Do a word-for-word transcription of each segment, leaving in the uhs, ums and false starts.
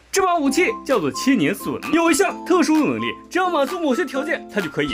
这把武器叫做千年隼，有一项特殊的能力，只要满足某些条件，它就可以。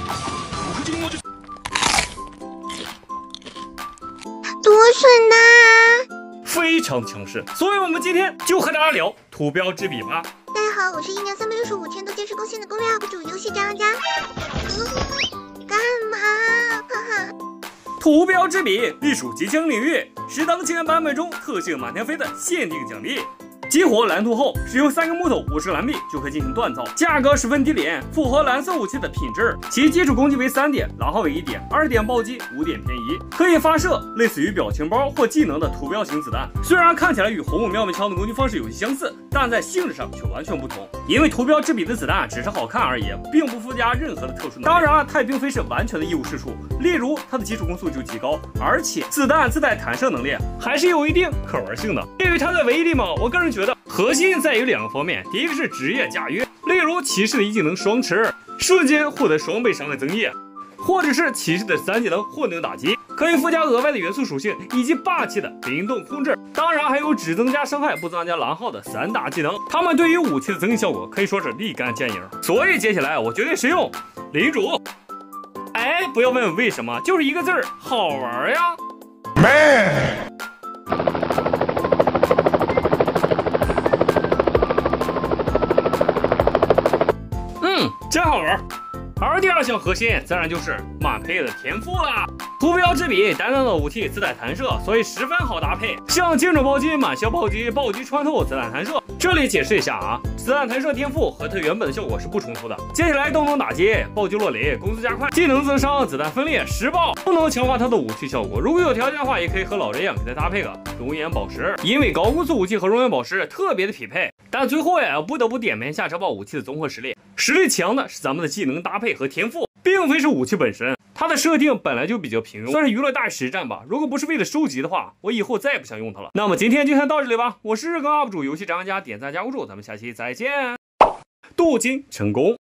多损呐！ 非常强势，所以我们今天就和大家聊图标之笔吧。 大家好，我是一年三百六十五天都坚持更新的攻略 U P 主游戏张家。嗯、干嘛？哈哈。 图标之笔隶属极强领域，是当前版本中特性满天飞的限定奖励。激活蓝图后，使用三个木头、五十蓝币就可以进行锻造，价格十分低廉，符合蓝色武器的品质。其基础攻击为三点，牢号为一点，二点暴击，五点偏移，可以发射类似于表情包或技能的图标型子弹。虽然看起来与红武妙美枪的攻击方式有些相似，但在性质上却完全不同。因为图标之笔的子弹只是好看而已，并不附加任何的特殊能力。当然，它也并非是完全的一无是处。例如，它的基础攻速就极高，而且子弹自带弹射能力，还是有一定可玩性的。至于它的唯一地方，我个人觉得核心在于两个方面，第一个是职业驾驭，例如骑士的一技能双持，瞬间获得双倍伤害增益，或者是骑士的三技能混沌打击，可以附加额外的元素属性以及霸气的灵动控制。当然还有只增加伤害不增加蓝耗的三大技能，它们对于武器的增益效果可以说是立竿见影。所以接下来我决定使用领主。哎，不要问问为什么，就是一个字儿，好玩呀。嗯，真好玩。而第二项核心自然就是满配的天赋啦。图标之笔单单的武器自带弹射，所以十分好搭配，像精准暴击、满效暴击、暴击穿透、子弹弹射。这里解释一下啊，子弹弹射天赋和它原本的效果是不冲突的。接下来动能打击、暴击落雷、攻速加快、技能增伤、子弹分裂、实爆都能强化它的武器效果。如果有条件的话，也可以和老人一样给它搭配个熔岩宝石，因为高攻速武器和熔岩宝石特别的匹配。但最后呀，不得不点评一下这把武器的综合实力，实力强的是咱们的技能搭配和天赋，并非是武器本身。它的设定本来就比较平庸，算是娱乐大实战吧。如果不是为了收集的话，我以后再也不想用它了。那么今天就先到这里吧。我是日更 U P 主游戏张家，点赞加关注，咱们下期再见。镀金成功。